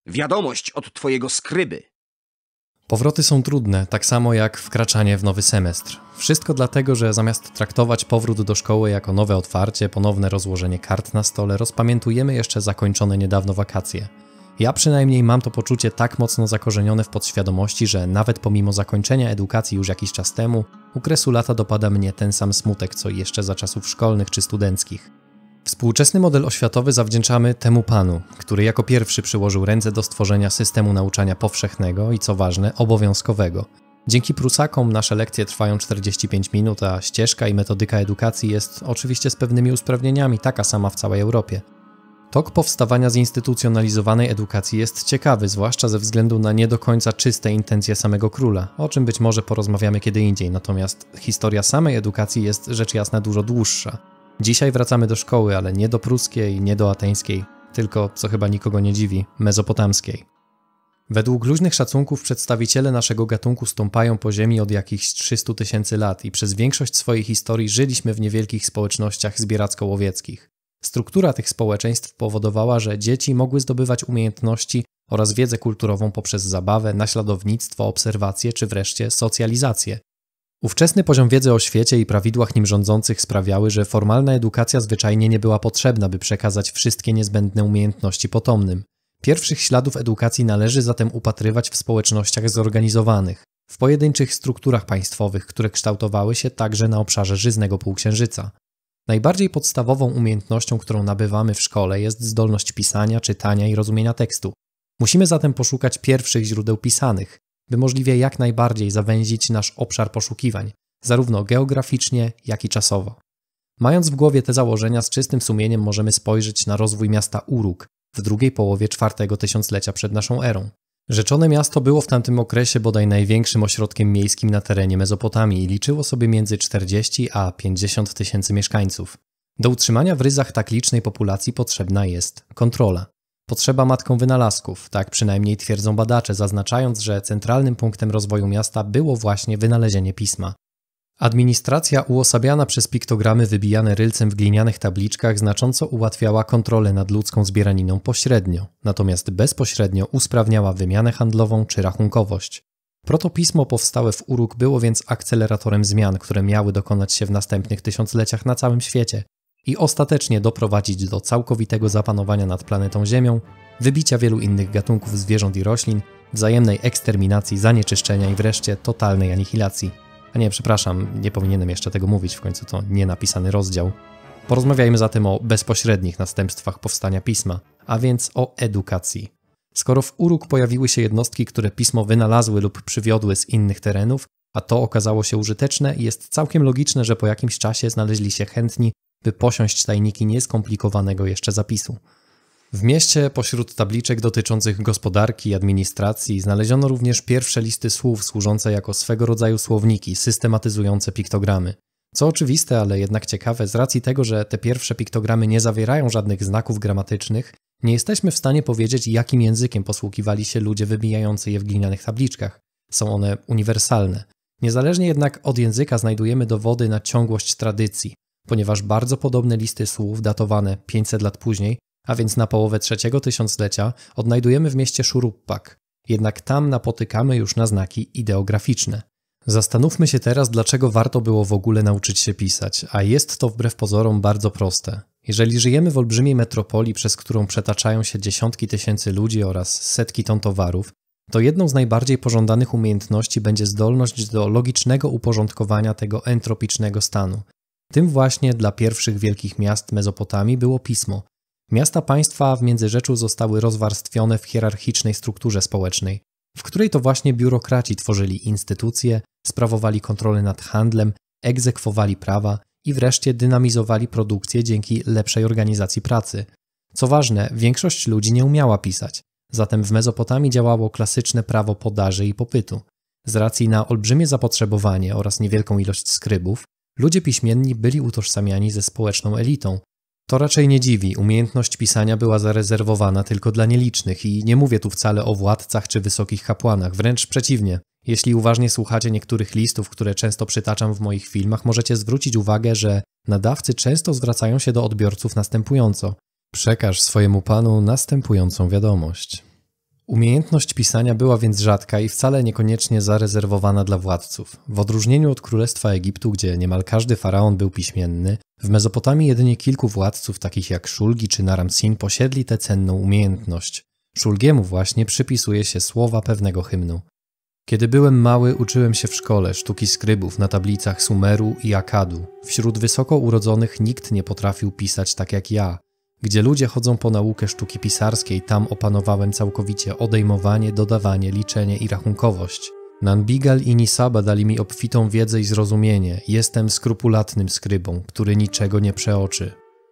Wiadomość od twojego skryby. Powroty są trudne, tak samo jak wkraczanie w nowy semestr. Wszystko dlatego, że zamiast traktować powrót do szkoły jako nowe otwarcie, ponowne rozłożenie kart na stole, rozpamiętujemy jeszcze zakończone niedawno wakacje. Ja przynajmniej mam to poczucie tak mocno zakorzenione w podświadomości, że nawet pomimo zakończenia edukacji już jakiś czas temu, u kresu lata dopada mnie ten sam smutek, co jeszcze za czasów szkolnych czy studenckich. Współczesny model oświatowy zawdzięczamy temu panu, który jako pierwszy przyłożył ręce do stworzenia systemu nauczania powszechnego i co ważne, obowiązkowego. Dzięki Prusakom nasze lekcje trwają 45 minut, a ścieżka i metodyka edukacji jest oczywiście z pewnymi usprawnieniami taka sama w całej Europie. Tok powstawania zinstytucjonalizowanej edukacji jest ciekawy, zwłaszcza ze względu na nie do końca czyste intencje samego króla, o czym być może porozmawiamy kiedy indziej, natomiast historia samej edukacji jest rzecz jasna dużo dłuższa. Dzisiaj wracamy do szkoły, ale nie do pruskiej, nie do ateńskiej, tylko, co chyba nikogo nie dziwi, mezopotamskiej. Według luźnych szacunków przedstawiciele naszego gatunku stąpają po ziemi od jakichś 300 000 lat i przez większość swojej historii żyliśmy w niewielkich społecznościach zbieracko-łowieckich. Struktura tych społeczeństw powodowała, że dzieci mogły zdobywać umiejętności oraz wiedzę kulturową poprzez zabawę, naśladownictwo, obserwacje czy wreszcie socjalizację. Ówczesny poziom wiedzy o świecie i prawidłach nim rządzących sprawiały, że formalna edukacja zwyczajnie nie była potrzebna, by przekazać wszystkie niezbędne umiejętności potomnym. Pierwszych śladów edukacji należy zatem upatrywać w społecznościach zorganizowanych, w pojedynczych strukturach państwowych, które kształtowały się także na obszarze żyznego półksiężyca. Najbardziej podstawową umiejętnością, którą nabywamy w szkole, jest zdolność pisania, czytania i rozumienia tekstu. Musimy zatem poszukać pierwszych źródeł pisanych, by możliwie jak najbardziej zawęzić nasz obszar poszukiwań, zarówno geograficznie, jak i czasowo. Mając w głowie te założenia, z czystym sumieniem możemy spojrzeć na rozwój miasta Uruk w drugiej połowie IV tysiąclecia przed naszą erą. Rzeczone miasto było w tamtym okresie bodaj największym ośrodkiem miejskim na terenie Mezopotamii i liczyło sobie między 40 a 50 tysięcy mieszkańców. Do utrzymania w ryzach tak licznej populacji potrzebna jest kontrola. Potrzeba matką wynalazków, tak przynajmniej twierdzą badacze, zaznaczając, że centralnym punktem rozwoju miasta było właśnie wynalezienie pisma. Administracja uosabiana przez piktogramy wybijane rylcem w glinianych tabliczkach znacząco ułatwiała kontrolę nad ludzką zbieraniną pośrednio, natomiast bezpośrednio usprawniała wymianę handlową czy rachunkowość. Protopismo powstałe w Uruk było więc akceleratorem zmian, które miały dokonać się w następnych tysiącleciach na całym świecie i ostatecznie doprowadzić do całkowitego zapanowania nad planetą Ziemią, wybicia wielu innych gatunków zwierząt i roślin, wzajemnej eksterminacji, zanieczyszczenia i wreszcie totalnej anihilacji. A nie, przepraszam, nie powinienem jeszcze tego mówić, w końcu to nienapisany rozdział. Porozmawiajmy zatem o bezpośrednich następstwach powstania pisma, a więc o edukacji. Skoro w Uruk pojawiły się jednostki, które pismo wynalazły lub przywiodły z innych terenów, a to okazało się użyteczne, jest całkiem logiczne, że po jakimś czasie znaleźli się chętni, by posiąść tajniki nieskomplikowanego jeszcze zapisu. W mieście pośród tabliczek dotyczących gospodarki i administracji znaleziono również pierwsze listy słów służące jako swego rodzaju słowniki systematyzujące piktogramy. Co oczywiste, ale jednak ciekawe, z racji tego, że te pierwsze piktogramy nie zawierają żadnych znaków gramatycznych, nie jesteśmy w stanie powiedzieć, jakim językiem posługiwali się ludzie wybijający je w glinianych tabliczkach. Są one uniwersalne. Niezależnie jednak od języka znajdujemy dowody na ciągłość tradycji, ponieważ bardzo podobne listy słów datowane 500 lat później, a więc na połowę trzeciego tysiąclecia, odnajdujemy w mieście Szuruppak. Jednak tam napotykamy już na znaki ideograficzne. Zastanówmy się teraz, dlaczego warto było w ogóle nauczyć się pisać, a jest to wbrew pozorom bardzo proste. Jeżeli żyjemy w olbrzymiej metropolii, przez którą przetaczają się dziesiątki tysięcy ludzi oraz setki ton towarów, to jedną z najbardziej pożądanych umiejętności będzie zdolność do logicznego uporządkowania tego entropicznego stanu. Tym właśnie dla pierwszych wielkich miast Mezopotamii było pismo. Miasta państwa w Międzyrzeczu zostały rozwarstwione w hierarchicznej strukturze społecznej, w której to właśnie biurokraci tworzyli instytucje, sprawowali kontrolę nad handlem, egzekwowali prawa i wreszcie dynamizowali produkcję dzięki lepszej organizacji pracy. Co ważne, większość ludzi nie umiała pisać, zatem w Mezopotamii działało klasyczne prawo podaży i popytu. Z racji na olbrzymie zapotrzebowanie oraz niewielką ilość skrybów, ludzie piśmienni byli utożsamiani ze społeczną elitą. To raczej nie dziwi, umiejętność pisania była zarezerwowana tylko dla nielicznych i nie mówię tu wcale o władcach czy wysokich kapłanach, wręcz przeciwnie. Jeśli uważnie słuchacie niektórych listów, które często przytaczam w moich filmach, możecie zwrócić uwagę, że nadawcy często zwracają się do odbiorców następująco: przekaż swojemu panu następującą wiadomość. Umiejętność pisania była więc rzadka i wcale niekoniecznie zarezerwowana dla władców. W odróżnieniu od Królestwa Egiptu, gdzie niemal każdy faraon był piśmienny, w Mezopotamii jedynie kilku władców, takich jak Szulgi czy Naram-Sin, posiedli tę cenną umiejętność. Szulgiemu właśnie przypisuje się słowa pewnego hymnu. Kiedy byłem mały, uczyłem się w szkole sztuki skrybów na tablicach Sumeru i Akkadu. Wśród wysoko urodzonych nikt nie potrafił pisać tak jak ja. Gdzie ludzie chodzą po naukę sztuki pisarskiej, tam opanowałem całkowicie odejmowanie, dodawanie, liczenie i rachunkowość. Nanbigal i Nisaba dali mi obfitą wiedzę i zrozumienie. Jestem skrupulatnym skrybą, który niczego nie przeoczy.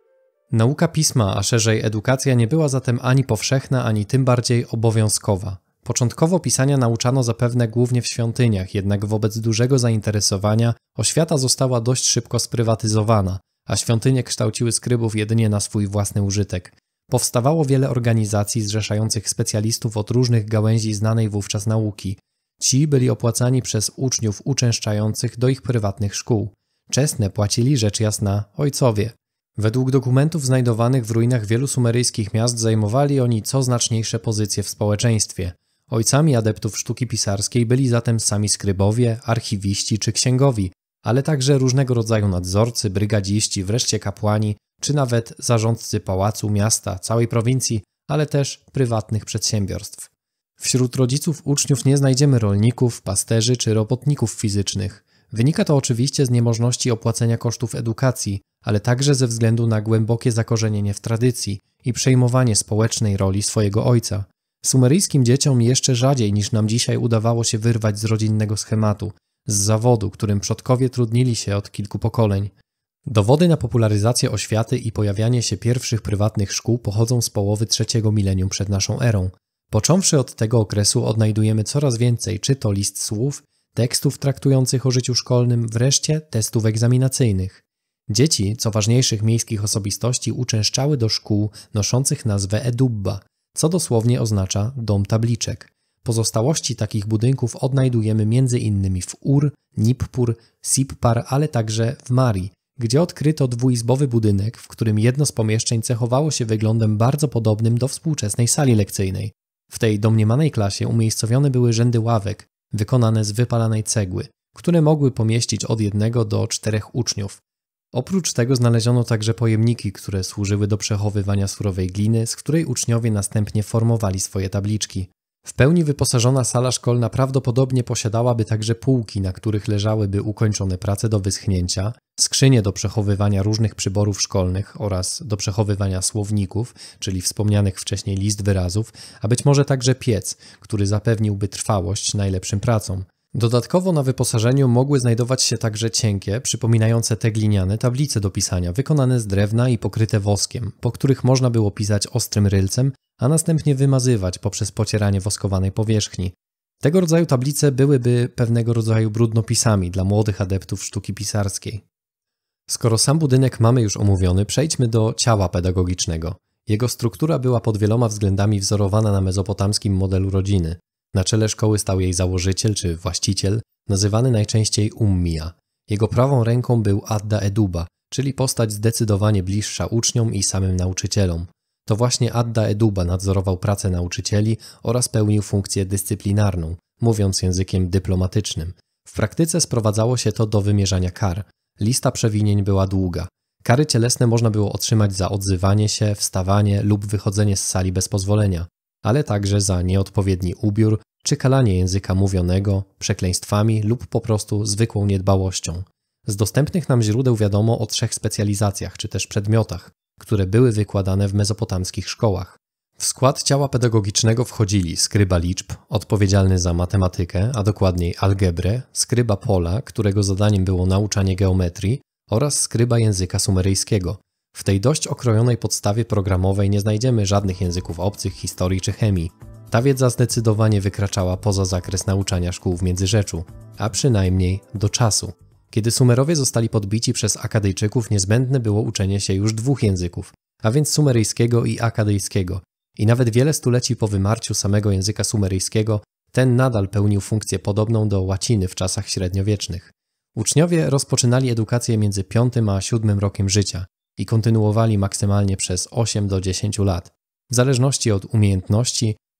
Nauka pisma, a szerzej edukacja nie była zatem ani powszechna, ani tym bardziej obowiązkowa. Początkowo pisania nauczano zapewne głównie w świątyniach, jednak wobec dużego zainteresowania oświata została dość szybko sprywatyzowana, a świątynie kształciły skrybów jedynie na swój własny użytek. Powstawało wiele organizacji zrzeszających specjalistów od różnych gałęzi znanej wówczas nauki. Ci byli opłacani przez uczniów uczęszczających do ich prywatnych szkół. Czesne płacili rzecz jasna ojcowie. Według dokumentów znajdowanych w ruinach wielu sumeryjskich miast zajmowali oni co znaczniejsze pozycje w społeczeństwie. Ojcami adeptów sztuki pisarskiej byli zatem sami skrybowie, archiwiści czy księgowi, ale także różnego rodzaju nadzorcy, brygadziści, wreszcie kapłani, czy nawet zarządcy pałacu, miasta, całej prowincji, ale też prywatnych przedsiębiorstw. Wśród rodziców uczniów nie znajdziemy rolników, pasterzy czy robotników fizycznych. Wynika to oczywiście z niemożności opłacenia kosztów edukacji, ale także ze względu na głębokie zakorzenienie w tradycji i przejmowanie społecznej roli swojego ojca. Sumeryjskim dzieciom jeszcze rzadziej niż nam dzisiaj udawało się wyrwać z rodzinnego schematu, z zawodu, którym przodkowie trudnili się od kilku pokoleń. Dowody na popularyzację oświaty i pojawianie się pierwszych prywatnych szkół pochodzą z połowy trzeciego milenium przed naszą erą. Począwszy od tego okresu odnajdujemy coraz więcej czy to list słów, tekstów traktujących o życiu szkolnym, wreszcie testów egzaminacyjnych. Dzieci, co ważniejszych miejskich osobistości, uczęszczały do szkół noszących nazwę Edubba, co dosłownie oznacza dom tabliczek. Pozostałości takich budynków odnajdujemy m.in. w Ur, Nippur, Sippar, ale także w Mari, gdzie odkryto dwuizbowy budynek, w którym jedno z pomieszczeń cechowało się wyglądem bardzo podobnym do współczesnej sali lekcyjnej. W tej domniemanej klasie umiejscowione były rzędy ławek, wykonane z wypalanej cegły, które mogły pomieścić od 1 do 4 uczniów. Oprócz tego znaleziono także pojemniki, które służyły do przechowywania surowej gliny, z której uczniowie następnie formowali swoje tabliczki. W pełni wyposażona sala szkolna prawdopodobnie posiadałaby także półki, na których leżałyby ukończone prace do wyschnięcia, skrzynie do przechowywania różnych przyborów szkolnych oraz do przechowywania słowników, czyli wspomnianych wcześniej list wyrazów, a być może także piec, który zapewniłby trwałość najlepszym pracom. Dodatkowo na wyposażeniu mogły znajdować się także cienkie, przypominające te gliniane tablice do pisania, wykonane z drewna i pokryte woskiem, po których można było pisać ostrym rylcem, a następnie wymazywać poprzez pocieranie woskowanej powierzchni. Tego rodzaju tablice byłyby pewnego rodzaju brudnopisami dla młodych adeptów sztuki pisarskiej. Skoro sam budynek mamy już omówiony, przejdźmy do ciała pedagogicznego. Jego struktura była pod wieloma względami wzorowana na mezopotamskim modelu rodziny. Na czele szkoły stał jej założyciel czy właściciel, nazywany najczęściej Ummija. Jego prawą ręką był Adda Eduba, czyli postać zdecydowanie bliższa uczniom i samym nauczycielom. To właśnie Adda Eduba nadzorował pracę nauczycieli oraz pełnił funkcję dyscyplinarną, mówiąc językiem dyplomatycznym. W praktyce sprowadzało się to do wymierzania kar. Lista przewinień była długa. Kary cielesne można było otrzymać za odzywanie się, wstawanie lub wychodzenie z sali bez pozwolenia, ale także za nieodpowiedni ubiór czy kalanie języka mówionego, przekleństwami lub po prostu zwykłą niedbałością. Z dostępnych nam źródeł wiadomo o 3 specjalizacjach czy też przedmiotach, które były wykładane w mezopotamskich szkołach. W skład ciała pedagogicznego wchodzili skryba liczb, odpowiedzialny za matematykę, a dokładniej algebrę, skryba pola, którego zadaniem było nauczanie geometrii, oraz skryba języka sumeryjskiego. W tej dość okrojonej podstawie programowej nie znajdziemy żadnych języków obcych, historii czy chemii. Ta wiedza zdecydowanie wykraczała poza zakres nauczania szkół w Międzyrzeczu, a przynajmniej do czasu. Kiedy Sumerowie zostali podbici przez Akadyjczyków, niezbędne było uczenie się już 2 języków, a więc sumeryjskiego i akadyjskiego. I nawet wiele stuleci po wymarciu samego języka sumeryjskiego, ten nadal pełnił funkcję podobną do łaciny w czasach średniowiecznych. Uczniowie rozpoczynali edukację między 5 a 7 rokiem życia i kontynuowali maksymalnie przez 8 do 10 lat. W zależności od umiejętności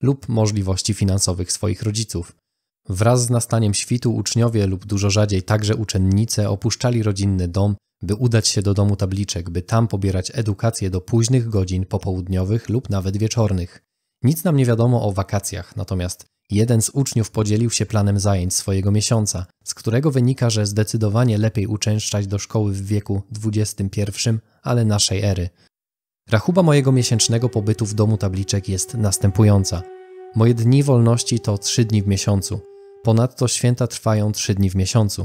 lub możliwości finansowych swoich rodziców. Wraz z nastaniem świtu uczniowie lub dużo rzadziej także uczennice opuszczali rodzinny dom, by udać się do domu tabliczek, by tam pobierać edukację do późnych godzin popołudniowych lub nawet wieczornych. Nic nam nie wiadomo o wakacjach, natomiast jeden z uczniów podzielił się planem zajęć swojego miesiąca, z którego wynika, że zdecydowanie lepiej uczęszczać do szkoły w wieku XXI, ale naszej ery. Rachuba mojego miesięcznego pobytu w domu tabliczek jest następująca. Moje dni wolności to 3 dni w miesiącu. Ponadto święta trwają 3 dni w miesiącu.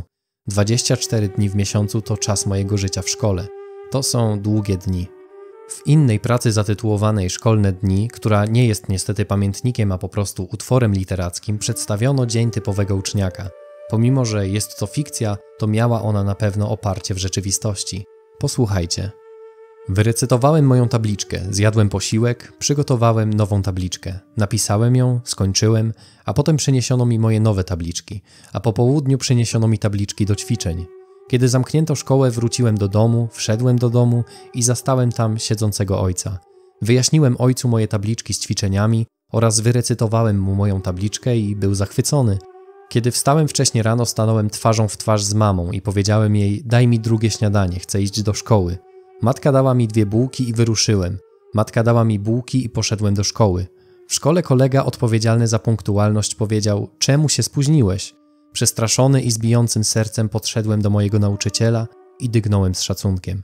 24 dni w miesiącu to czas mojego życia w szkole. To są długie dni. W innej pracy zatytułowanej Szkolne dni, która nie jest niestety pamiętnikiem, a po prostu utworem literackim, przedstawiono dzień typowego uczniaka. Pomimo, że jest to fikcja, to miała ona na pewno oparcie w rzeczywistości. Posłuchajcie. Wyrecytowałem moją tabliczkę, zjadłem posiłek, przygotowałem nową tabliczkę. Napisałem ją, skończyłem, a potem przyniesiono mi moje nowe tabliczki, a po południu przyniesiono mi tabliczki do ćwiczeń. Kiedy zamknięto szkołę, wróciłem do domu, wszedłem do domu i zastałem tam siedzącego ojca. Wyjaśniłem ojcu moje tabliczki z ćwiczeniami oraz wyrecytowałem mu moją tabliczkę i był zachwycony. Kiedy wstałem wcześnie rano, stanąłem twarzą w twarz z mamą i powiedziałem jej: daj mi drugie śniadanie, chcę iść do szkoły. Matka dała mi 2 bułki i wyruszyłem. Matka dała mi bułki i poszedłem do szkoły. W szkole kolega odpowiedzialny za punktualność powiedział: czemu się spóźniłeś? Przestraszony i z bijącym sercem podszedłem do mojego nauczyciela i dygnąłem z szacunkiem.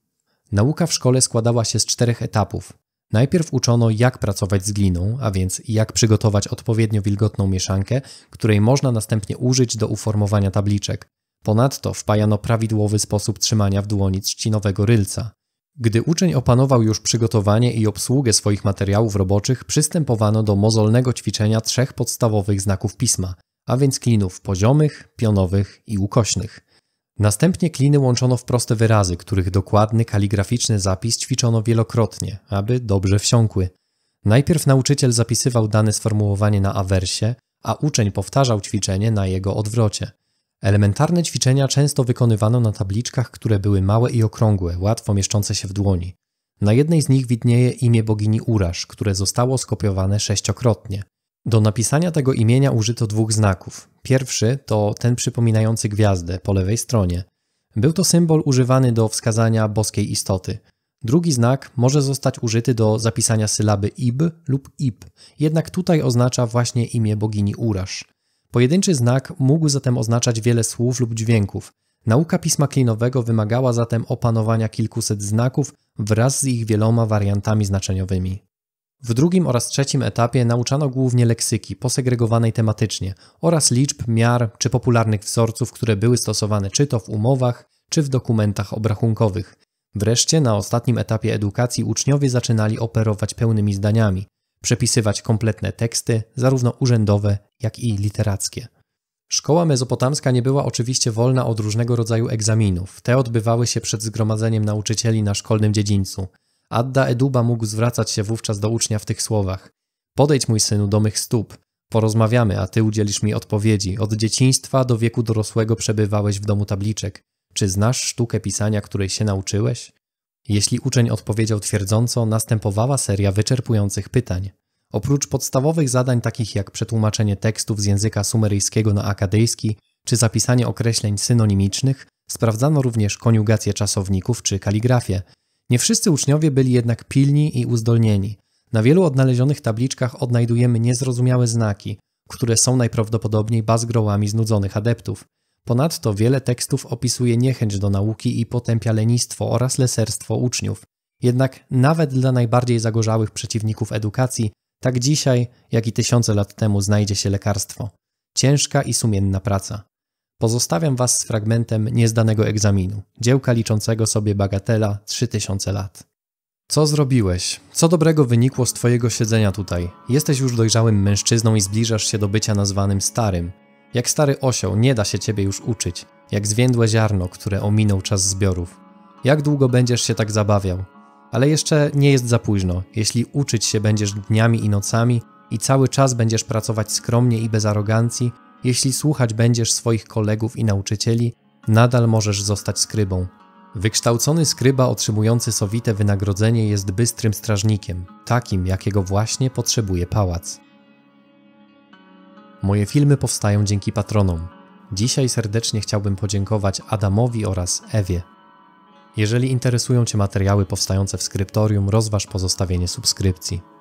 Nauka w szkole składała się z 4 etapów. Najpierw uczono, jak pracować z gliną, a więc jak przygotować odpowiednio wilgotną mieszankę, której można następnie użyć do uformowania tabliczek. Ponadto wpajano prawidłowy sposób trzymania w dłoni trzcinowego rylca. Gdy uczeń opanował już przygotowanie i obsługę swoich materiałów roboczych, przystępowano do mozolnego ćwiczenia 3 podstawowych znaków pisma, a więc klinów poziomych, pionowych i ukośnych. Następnie kliny łączono w proste wyrazy, których dokładny kaligraficzny zapis ćwiczono wielokrotnie, aby dobrze wsiąkły. Najpierw nauczyciel zapisywał dane sformułowanie na awersie, a uczeń powtarzał ćwiczenie na jego odwrocie. Elementarne ćwiczenia często wykonywano na tabliczkach, które były małe i okrągłe, łatwo mieszczące się w dłoni. Na jednej z nich widnieje imię bogini Urasz, które zostało skopiowane 6-krotnie. Do napisania tego imienia użyto 2 znaków. Pierwszy to ten przypominający gwiazdę po lewej stronie. Był to symbol używany do wskazania boskiej istoty. Drugi znak może zostać użyty do zapisania sylaby ib lub ib, jednak tutaj oznacza właśnie imię bogini Urasz. Pojedynczy znak mógł zatem oznaczać wiele słów lub dźwięków. Nauka pisma klinowego wymagała zatem opanowania kilkuset znaków wraz z ich wieloma wariantami znaczeniowymi. W drugim oraz trzecim etapie nauczano głównie leksyki, posegregowanej tematycznie, oraz liczb, miar czy popularnych wzorców, które były stosowane czy to w umowach, czy w dokumentach obrachunkowych. Wreszcie na ostatnim etapie edukacji uczniowie zaczynali operować pełnymi zdaniami, przepisywać kompletne teksty, zarówno urzędowe, jak i literackie. Szkoła mezopotamska nie była oczywiście wolna od różnego rodzaju egzaminów. Te odbywały się przed zgromadzeniem nauczycieli na szkolnym dziedzińcu. Adda Eduba mógł zwracać się wówczas do ucznia w tych słowach: podejdź, mój synu, do mych stóp, porozmawiamy, a ty udzielisz mi odpowiedzi. Od dzieciństwa do wieku dorosłego przebywałeś w domu tabliczek. Czy znasz sztukę pisania, której się nauczyłeś? Jeśli uczeń odpowiedział twierdząco, następowała seria wyczerpujących pytań. Oprócz podstawowych zadań takich jak przetłumaczenie tekstów z języka sumeryjskiego na akadyjski czy zapisanie określeń synonimicznych, sprawdzano również koniugację czasowników czy kaligrafię. Nie wszyscy uczniowie byli jednak pilni i uzdolnieni. Na wielu odnalezionych tabliczkach odnajdujemy niezrozumiałe znaki, które są najprawdopodobniej bazgrołami znudzonych adeptów. Ponadto wiele tekstów opisuje niechęć do nauki i potępia lenistwo oraz leserstwo uczniów. Jednak nawet dla najbardziej zagorzałych przeciwników edukacji, tak dzisiaj, jak i 1000 lat temu znajdzie się lekarstwo. Ciężka i sumienna praca. Pozostawiam Was z fragmentem niezdanego egzaminu, dziełka liczącego sobie bagatela 3000 lat. Co zrobiłeś? Co dobrego wynikło z Twojego siedzenia tutaj? Jesteś już dojrzałym mężczyzną i zbliżasz się do bycia nazwanym starym. Jak stary osioł nie da się Ciebie już uczyć, jak zwiędłe ziarno, które ominął czas zbiorów. Jak długo będziesz się tak zabawiał? Ale jeszcze nie jest za późno, jeśli uczyć się będziesz dniami i nocami i cały czas będziesz pracować skromnie i bez arogancji, jeśli słuchać będziesz swoich kolegów i nauczycieli, nadal możesz zostać skrybą. Wykształcony skryba otrzymujący sowite wynagrodzenie jest bystrym strażnikiem, takim jakiego właśnie potrzebuje pałac. Moje filmy powstają dzięki patronom. Dzisiaj serdecznie chciałbym podziękować Adamowi oraz Ewie. Jeżeli interesują Cię materiały powstające w Skryptorium, rozważ pozostawienie subskrypcji.